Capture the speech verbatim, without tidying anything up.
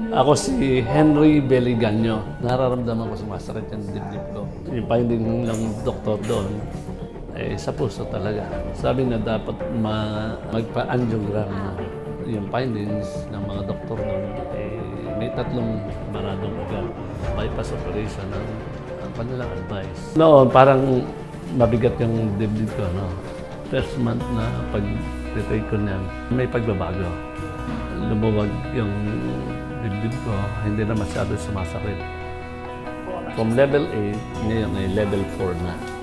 Ako si Henry Beliganyo. Nararamdaman ko sumasakit yung dibdib ko. Yung finding ng doktor doon, eh, sa puso talaga. Sabi na dapat ma magpa-angiogram na. Yung findings ng mga doktor doon, eh, may tatlong maradong ugat. Bypass operation ang, ang kanilang advice. Noon, parang mabigat yung dibdib ko. No? First month na pag-take ko niyan, may pagbabago. Lumuwag yung dibdib ko, hindi na masyado sumasakit. From level eight, ngayon ay level four na.